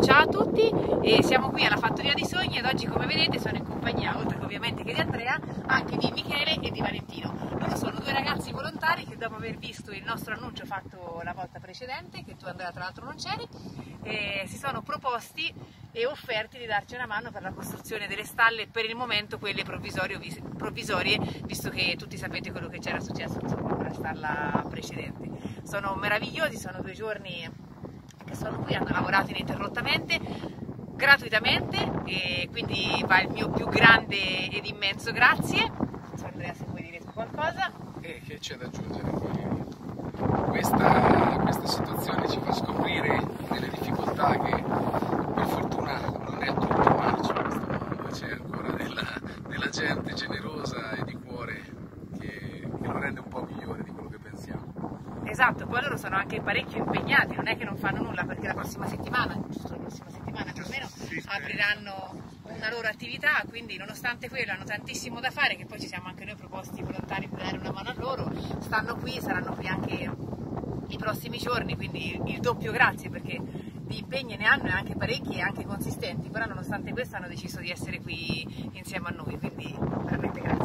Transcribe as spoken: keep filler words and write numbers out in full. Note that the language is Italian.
ciao a tutti e siamo qui alla Fattoria dei Sogni ed oggi, come vedete, sono in compagnia, oltre che ovviamente che di Andrea, anche di Michele e di Valentino. Loro sono due ragazzi volontari che, dopo aver visto il nostro annuncio fatto la volta precedente, che tu, Andrea, tra l'altro non c'eri, eh, si sono proposti e offerti di darci una mano per la costruzione delle stalle, per il momento quelle provvisorie, visto che tutti sapete quello che c'era successo, insomma, con la stalla precedente. Sono meravigliosi, sono due giorni che sono qui, hanno lavorato ininterrottamente, gratuitamente, e quindi va il mio più grande ed immenso grazie. Non so, Andrea, se vuoi dire qualcosa. E che c'è da aggiungere? Questa, questa situazione ci fa scoprire delle difficoltà che per fortuna non è tutto marcio in questo mondo, c'è ancora della, della gente generosa e di cuore che, che lo rende un po' migliore di quello che pensiamo. Esatto, poi loro sono anche parecchio impegnati, non è che non fanno nulla, perché la prossima settimana, giusto la prossima settimana più o meno, apriranno una loro attività, quindi nonostante quello hanno tantissimo da fare, che poi ci siamo anche noi proposti volontari per dare una mano a loro, stanno qui, saranno qui anche i prossimi giorni, quindi il doppio grazie, perché di impegni ne hanno e anche parecchi e anche consistenti, però nonostante questo hanno deciso di essere qui insieme a noi, quindi veramente grazie.